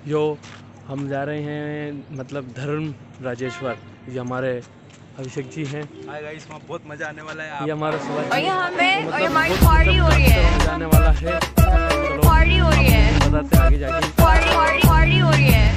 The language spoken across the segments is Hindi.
यो हम जा रहे हैं मतलब धर्म राजेश्वर। ये हमारे अभिषेक जी हैं। हाय गाइस, वहाँ बहुत मजा आने वाला है। ये हमारा और यहाँ पे मतलब और हमारी पार्टी हो रही है, जाने वाला है। चलो पार्टी हो रही है, बताते आगे जाके। पार्टी हो रही है।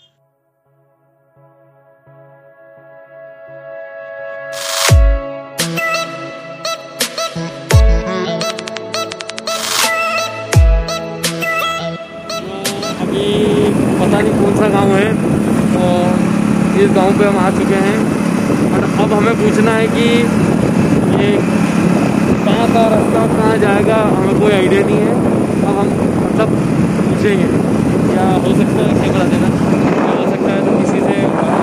अभी पता नहीं कौन सा गांव है और इस गांव पे हम आ चुके हैं और अब हमें पूछना है कि ये कहाँ का रास्ता कहाँ जाएगा, हमें कोई आइडिया नहीं है। अब हम मतलब पूछेंगे, क्या हो सकता है, क्या बता देना, क्या हो सकता है तो किसी से।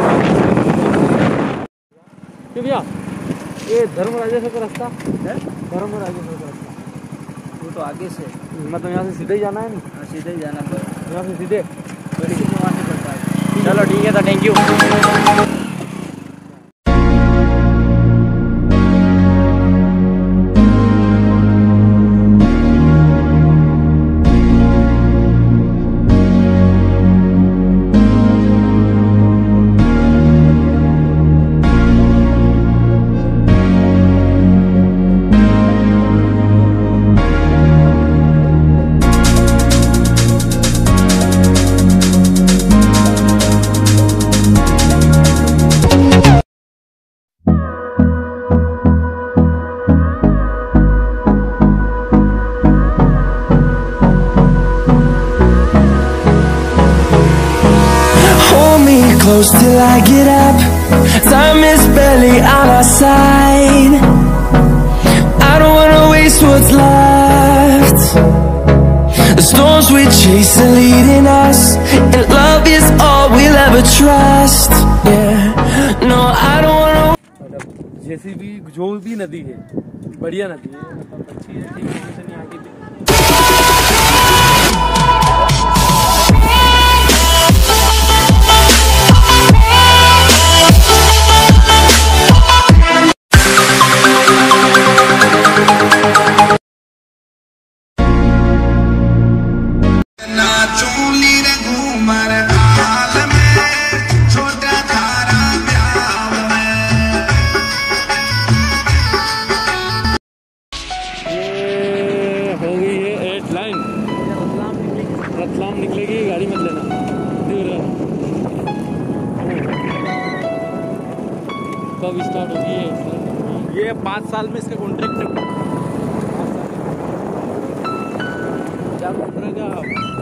कि भैया ये धर्म राजेश्वर का रास्ता है, धर्म राजेश्वर का रास्ता वो तो आगे से मतलब यहाँ से सीधे ही जाना है। नहीं सीधे ही जाना पड़ेगा, यहाँ से सीधे वहाँ से पड़ता है। चलो ठीक है, तो thank you. Close till I get up. Time is barely on our side. I don't wanna waste what's left. The storms we chase are leading us, and love is all we'll ever trust. Yeah, no, I don't wanna. जैसी भी जो भी नदी है, बढ़िया नदी है, मतलब अच्छी है, ठीक है, यहाँ की भी। रतलाम निकलेगी, गाड़ी मत लेना। कब स्टार्ट होगी ये 5 साल में इसका कॉन्ट्रैक्ट है। क्या करेगा?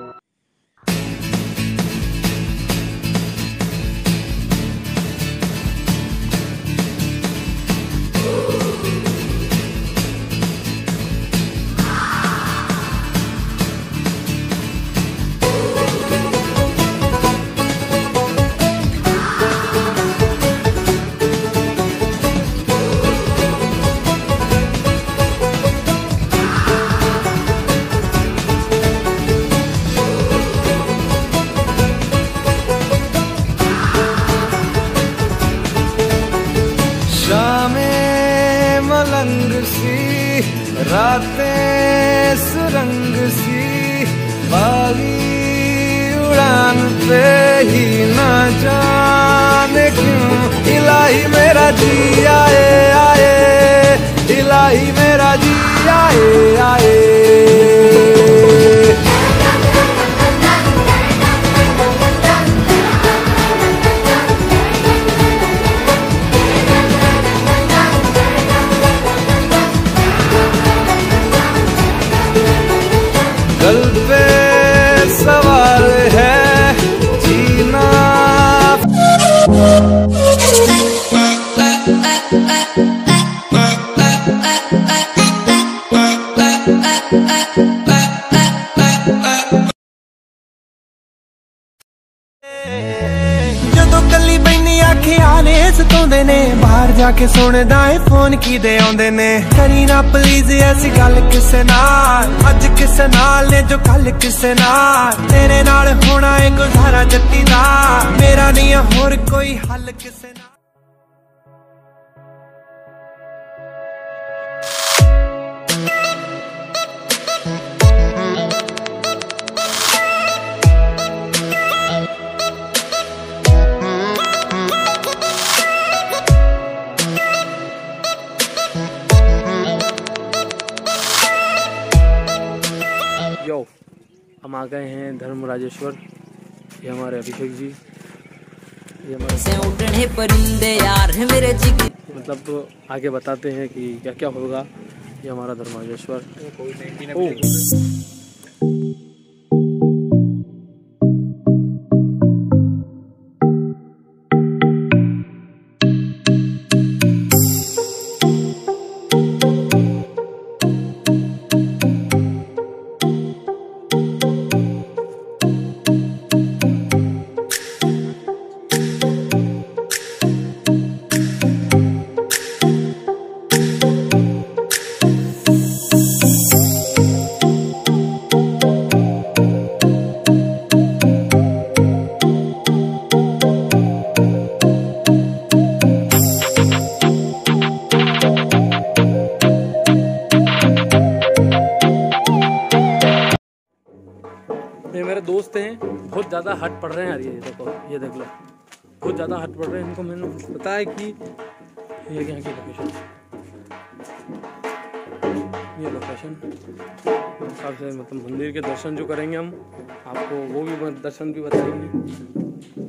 मलंग सी रातें सुरंग सी, बागी उड़ान पे ही ना जाने क्यों इलाही मेरा जी आए आए, इलाही मेरा जी आए आए। कल पे सवाल है जीना। ਜਦੋਂ ਕੱਲੀ ਬੈਨੀ ਆਖਿਆ ਨੇ ਸਤਾਉਂਦੇ ਨੇ, ਬਾਹਰ ਜਾ ਕੇ ਸੁਣਦਾ ਏ ਫੋਨ ਕਿਦੇ ਆਉਂਦੇ ਨੇ। ਕਰੀ ਨਾ ਪਲੀਜ਼ ਐਸੀ ਗੱਲ ਕਿਸੇ ਨਾਲ, ਅੱਜ ਕਿਸੇ ਨਾਲ ਨੇ ਜੋ ਕੱਲ ਕਿਸੇ ਨਾਲ। ਤੇਰੇ ਨਾਲ ਹੋਣਾ ਏ ਗੁਜ਼ਾਰਾ ਜੱਟੀ ਦਾ, ਮੇਰਾ ਨਹੀਂ ਹੋਰ ਕੋਈ ਹੱਲ ਕਿਸੇ ਨਾਲ। आ गए हैं धर्मराजेश्वर। ये हमारे अभिषेक जी, ये हमारे उड़ने परिंदे यार है मेरे जिगर। मतलब आगे बताते हैं कि क्या क्या होगा। ये हमारा धर्मराजेश्वर। ये मेरे दोस्त हैं, बहुत ज़्यादा हट पड़ रहे हैं यार। ये देखो, ये देख लो, बहुत ज़्यादा हट पड़ रहे हैं। इनको मैंने बताया कि ये यहाँ की लोकेशन, ये लोकेशन हिसाब से मतलब मंदिर के दर्शन जो करेंगे हम आपको, वो भी दर्शन भी बताएंगे।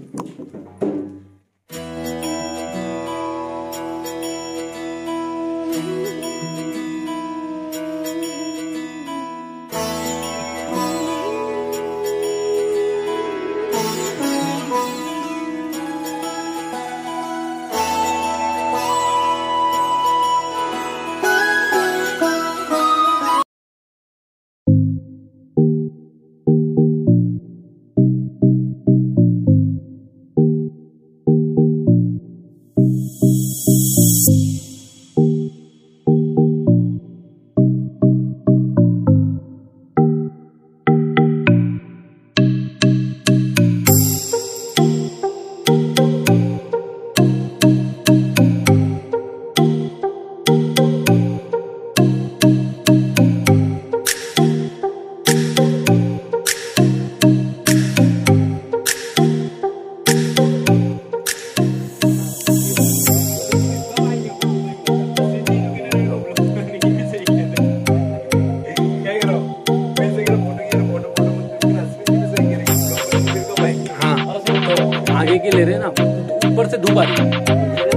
आगे की ले रहे हैं ना, ऊपर से धूप आ रही है।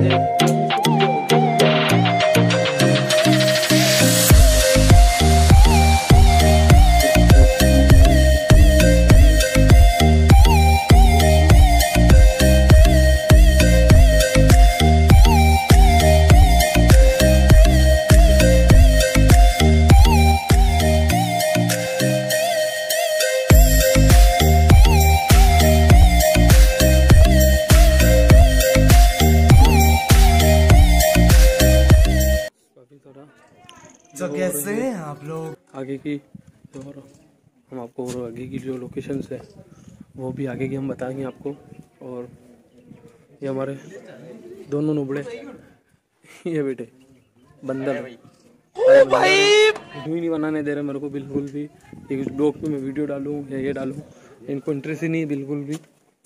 तो कैसे हैं आप लोग? आगे की जो हम आपको और आगे की जो लोकेशंस है वो भी आगे की हम बताएंगे आपको। और ये हमारे दोनों नुबड़े, ये बेटे बंदर वीडियो नहीं बनाने दे रहे मेरे को बिल्कुल भी। एक ब्लॉग पे मैं वीडियो डालूँ या ये डालूँ, इनको इंटरेस्ट ही नहीं है बिल्कुल भी।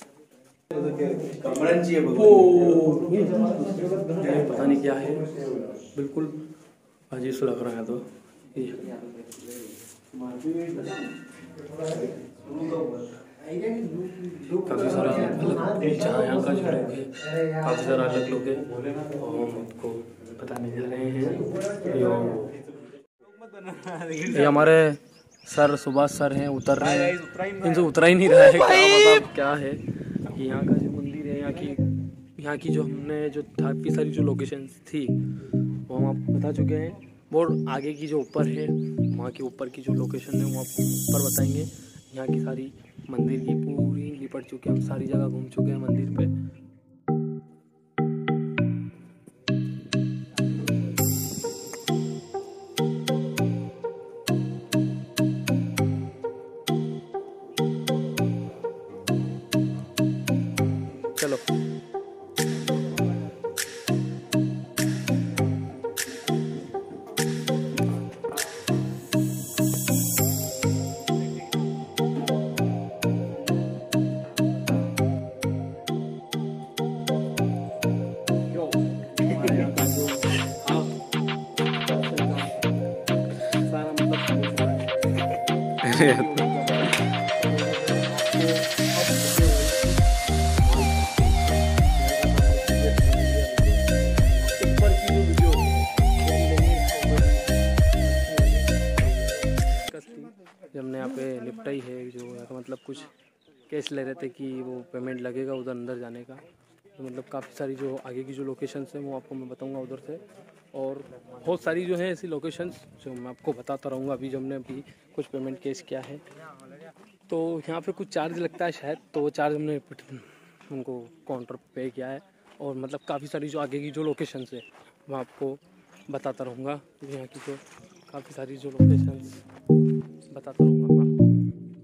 पता नहीं क्या है, बिल्कुल अजीब सा लग रहा है। तो काफ़ी सारा अलग यहाँ का जो लोग है, काफ़ी सारा अलग लोग है और हम आपको बताने जा रहे हैं। ये हमारे सर सुभाष सर हैं, उतर रहे हैं, इनसे उतरा ही नहीं रहा है। क्या मतलब क्या है कि यहाँ का जो मंदिर है, यहाँ की जो हमने जो काफ़ी सारी जो लोकेशंस थी वो हम आपको बता चुके हैं। और आगे की जो ऊपर है, वहाँ के ऊपर की जो लोकेशन है वो आपको ऊपर बताएंगे। यहाँ की सारी मंदिर की पूरी लिपट चुके हैं, हम सारी जगह घूम चुके हैं मंदिर पे। चलो हमने यहाँ पे निपटाई है जो यहाँ का मतलब कुछ कैश ले रहे थे कि वो पेमेंट लगेगा उधर अंदर जाने का। तो मतलब काफ़ी सारी जो आगे की जो लोकेशंस हैं वो आपको मैं बताऊंगा उधर से, और बहुत सारी जो है ऐसी लोकेशंस जो मैं आपको बताता रहूँगा। अभी जो हमने अभी कुछ पेमेंट कैश किया है तो यहाँ पे कुछ चार्ज लगता है शायद, तो वो चार्ज हमने उनको काउंटर पे किया है। और मतलब काफ़ी सारी जो आगे की जो लोकेशंस है मैं आपको बताता रहूँगा। यहाँ की जो काफ़ी सारी जो लोकेशंस बताता रहूँगा मैं आपको।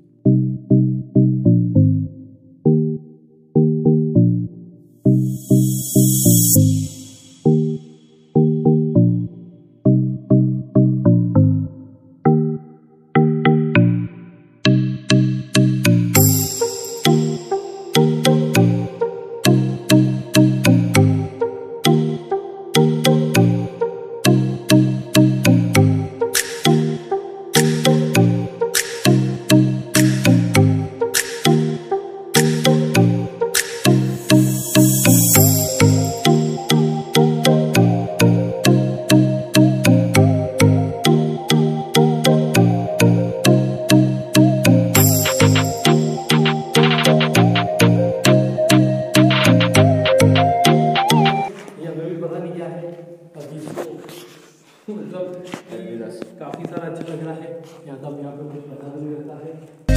काफ़ी सारा अच्छा लग रहा है यहाँ का, यहाँ पे कुछ पता नहीं रहता है।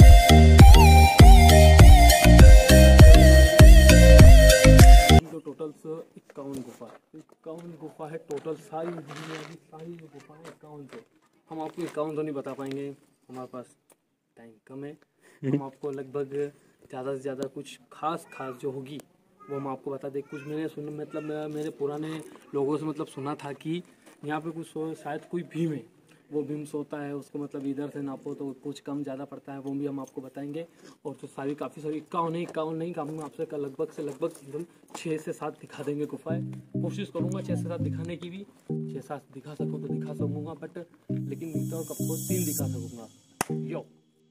तो टोटल 51 गुफा है टोटल, सारी जो गुफा है 51 पे। हम आपको 51 तो नहीं बता पाएंगे, हमारे पास टाइम कम है। हम आपको लगभग ज़्यादा से ज़्यादा कुछ खास जो होगी वो हम आपको बता दें। कुछ मैंने सुना, मतलब मेरे पुराने लोगों से मतलब सुना था कि यहाँ पे कुछ शायद कोई भीम है, वो भीम सोता है, उसको मतलब इधर से नापो तो कुछ कम ज़्यादा पड़ता है, वो भी हम आपको बताएंगे। और जो सारी काफ़ी सारी 51 नहीं काम में आपसे लगभग एकदम 6 से 7 दिखा देंगे गुफाएं। कोशिश करूँगा 6 से 7 दिखाने की भी, 6-7 दिखा सकूँ तो दिखा सकूँगा, बट लेकिन मीटर और कप को 3 दिखा सकूँगा। यो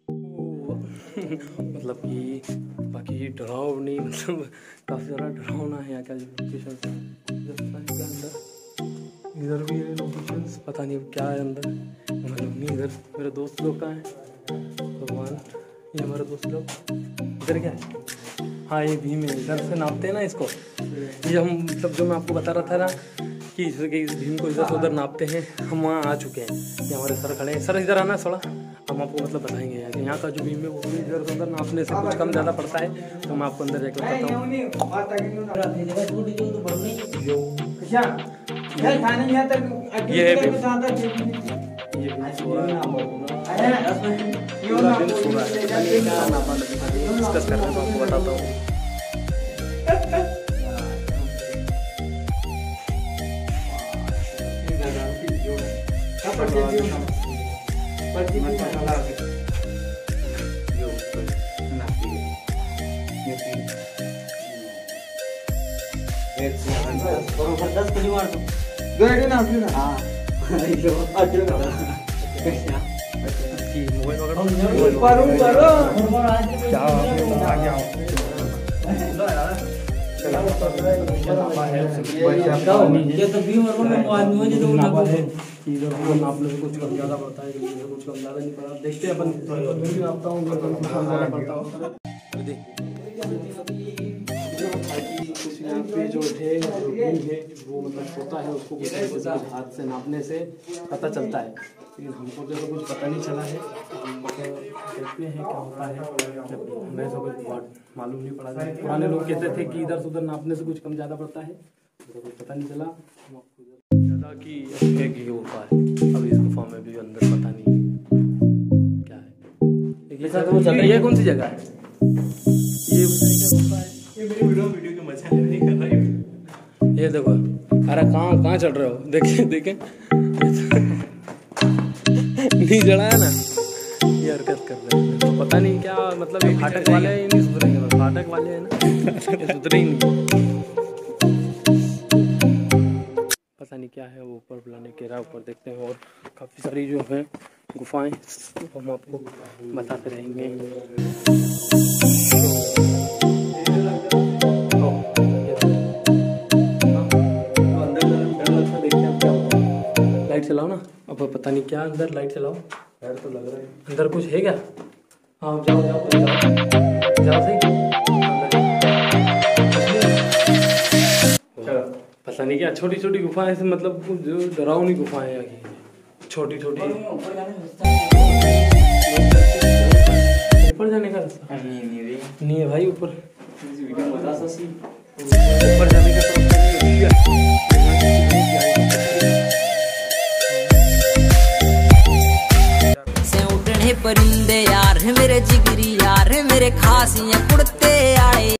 मतलब कि बाकी डरावनी, मतलब काफ़ी ज़्यादा डरावना है यहाँ का लोकेशन के अंदर। इधर भी है लोकेशंस, पता नहीं क्या है अंदर, मालूम नहीं। इधर मेरे दोस्त लोग कहाँ हैं, भगवान, ये हमारे दोस्त लोग। इधर क्या है, हाँ ये भीम है, इधर से नापते हैं ना इसको। ये हम मतलब जो मैं आपको बता रहा था ना कि इस भीम को इधर से उधर नापते हैं, हम वहाँ आ चुके हैं। ये हमारे सर खड़े हैं, सर इधर आना थोड़ा, हम आपको मतलब बताएंगे यार। यहाँ का जो भीम है वो भी इधर से उधर नापने से कुछ कम ज़्यादा पड़ता है, तो मैं आपको अंदर जाकर बताता हूँ। ये है भीम, ये भीम सो रहा है, पूरा दिन सो रहा है। क्या नापा डिस्कस कर रहे हैं, आपको बताता हूँ। इधर नापने से कुछ कम ज़्यादा पड़ता है, कुछ कम ज़्यादा नहीं पड़ा, देखते हैं अपन। मैं भी नापता हूँ, कुछ कम ज़्यादा पड़ता होगा। कुछ यहाँ पे जो है वो मतलब होता है, उसको कुछ हाथ से नापने से पता चलता है, लेकिन हमको तो कुछ पता नहीं चला है। देखते हैं क्या होता है, हमें सब कुछ मालूम नहीं पड़ा। पुराने लोग कहते थे कि इधर से उधर नापने से कुछ कम ज़्यादा पड़ता है, तो कुछ पता नहीं चला। ज़्यादा की गुफा है, अभी इस गुफा में भी अंदर पता नहीं क्या है। ये कौन सी जगह है, ये क्या गुफा है? ये मेरी वीडियो के मजा नहीं कर रहा है। ये देखो, अरे कहाँ चढ़ रहे हो, देखे नहीं जड़ाया ना, ये हरकत कर रहे हैं। तो पता नहीं क्या मतलब, ये फाटक वाले हैं, नहीं सुधरेंगे, बस फाटक वाले हैं ना, ये सुधरे ही नहीं। पता नहीं क्या है वो ऊपर बुलाने के रहा, ऊपर देखते हैं। और काफ़ी सारी जो है गुफाएं हम आपको बताते रहेंगे। पता नहीं क्या अंदर, लाइट चलाओ। खैर तो लग रहा है अंदर कुछ है क्या? हाँ जाओ जाओ जाओ जाओ सही। पता नहीं क्या छोटी छोटी गुफाएं से, मतलब जो डरावनी गुफाएं हैं यहाँ की, छोटी छोटी। ऊपर जाने का रास्ता नहीं है भाई। ऊपर ऊपर जाने का तो नहीं है। से उड़ने परिंदे यार है मेरे जिगरी यार है मेरे खासियां कुड़ते आए।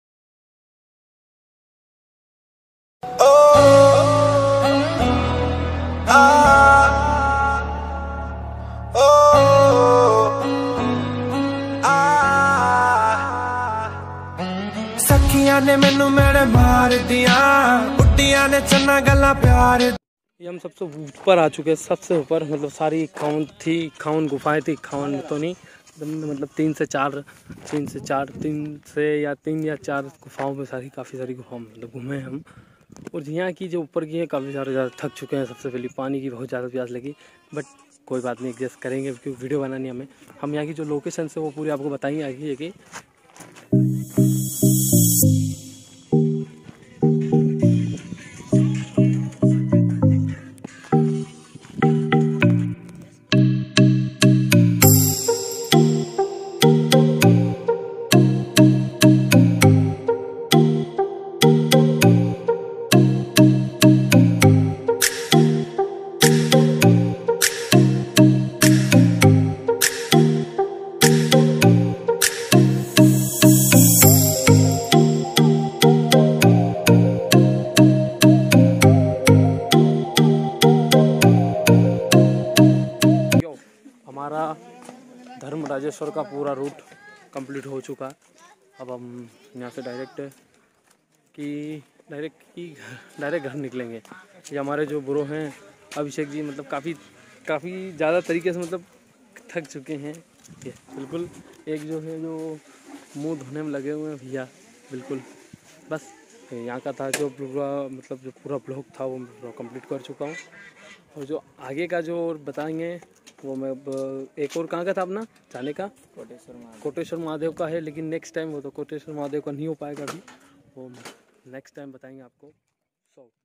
सखियां ने मैनू मेरे मार दिया, बुड्डियां ने चन्ना गल्ला प्यार। ये हम सबसे ऊपर आ चुके हैं, सबसे ऊपर। मतलब सारी 51 गुफाएं थी, 51 तो नहीं, मतलब 3 से 4 गुफाओं में काफ़ी सारी गुफाओं में मतलब घूमे हम। और यहाँ की जो ऊपर की है काफ़ी ज़्यादा थक चुके हैं। सबसे पहले पानी की बहुत ज़्यादा प्यास लगी, बट कोई बात नहीं, एडजस्ट करेंगे क्योंकि वीडियो बनानी हमें। हम यहाँ की जो लोकेशन है वो पूरी आपको बताएंगे आगे कि हमारा धर्म राजेश्वर का पूरा रूट कंप्लीट हो चुका। अब हम यहाँ से डायरेक्ट घर निकलेंगे। ये हमारे जो ब्रो हैं अभिषेक जी, मतलब काफ़ी ज़्यादा तरीके से मतलब थक चुके हैं। ये बिल्कुल एक जो है जो मुंह धोने में लगे हुए हैं भैया, बिल्कुल बस यहाँ का था जो पूरा ब्लॉग था वो कंप्लीट कर चुका हूँ। और जो आगे का जो बताएंगे वो मैं एक और कहाँ का था अपना जाने का, कोटेश्वर महादेव का है, लेकिन नेक्स्ट टाइम वो तो कोटेश्वर महादेव का नहीं हो पाएगा अभी, वो नेक्स्ट टाइम बताएंगे आपको।